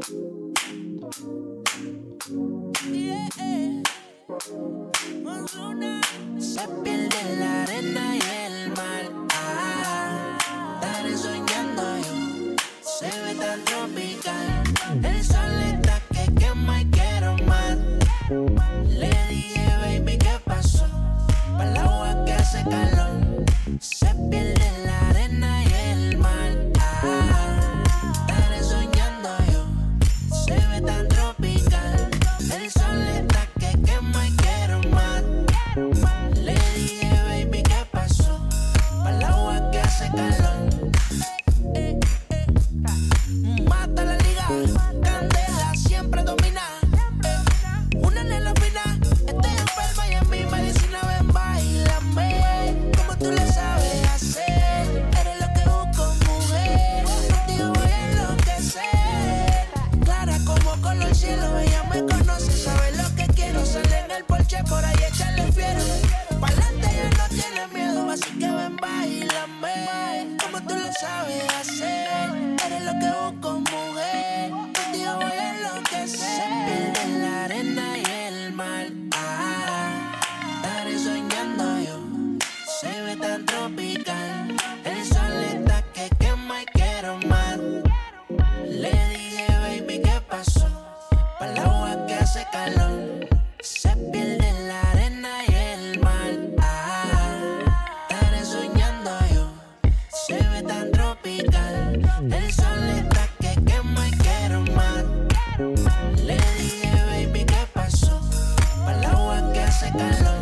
Yeah. Ozuna. Se pierde en la arena y el mar. Estaré soñando yo. Se ve tan tropical. El sol está que quema y quiero más. Le dije, baby, ¿qué pasó? Para el agua que hace calor. Se pierde en la arena y el mar. Estaré soñando yo. Se ve tan tropical. El sol está que quema y quiero más. Le dije, baby, ¿qué pasó? Para el agua que hace calor. Mata la liga, candela siempre domina. Una nena fina, estoy enferma y en mi medicina. Ven, bailame, como tú le sabes hacer. Eres lo que busco, mujer. Contigo voy a enloquecer. Clara como color cielo, ella me conoce, sabe lo que quiero. Sale en el porche, por ahí echarle fiero. Pa'lante ella no tiene miedo, así que ven, bailame, como tú lo sabes hacer. Eres lo que busco, mujer. Contigo voy a enloquecer. Se pierde en la arena y el mar. Estaré soñando yo. Se ve tan tropical. El sol está que quema y quiero más. Le dije, baby, ¿qué pasó? Para el agua que hace calor. Se pierde en la arena y el mar. Estaré soñando yo. Se ve tan tropical. El sol está que quema y quiero más. Le dije, baby, ¿qué pasó? Para el agua que hace calor.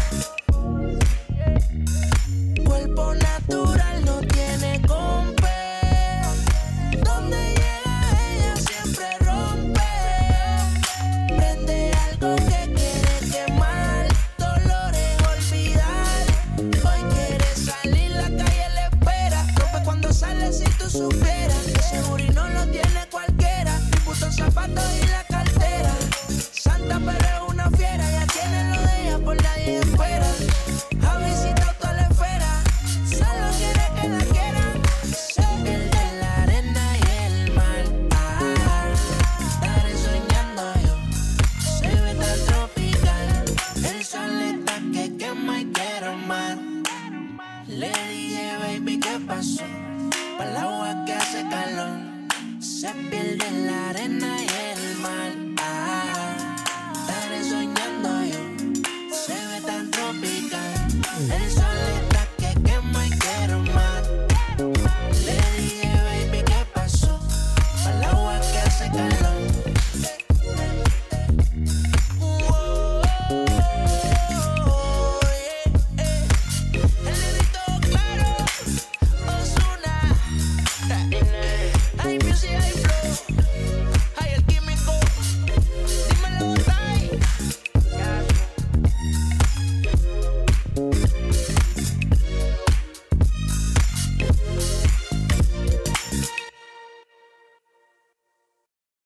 Cuerpo natural no tiene compe. Donde llega ella siempre rompe. Prende algo que quiere quemar. Dolores olvidar. Hoy quiere salir, la calle le espera. Rompe cuando sale si tú supieras. Ese booty no lo tiene cualquiera. Ni puto zapatos y la cartera. Santa pero es una fiera. Ya tiene lo de ella, por nadie espera. Ha visitado toda la esfera. Solo quiere que la quieran. Se pierde en la arena y el mar. Estaré soñando yo. Se ve tan tropical. El sol está que quema y quiero más. Le dije, baby, ¿qué pasó? Para el agua que hace calor. Se pierde en la arena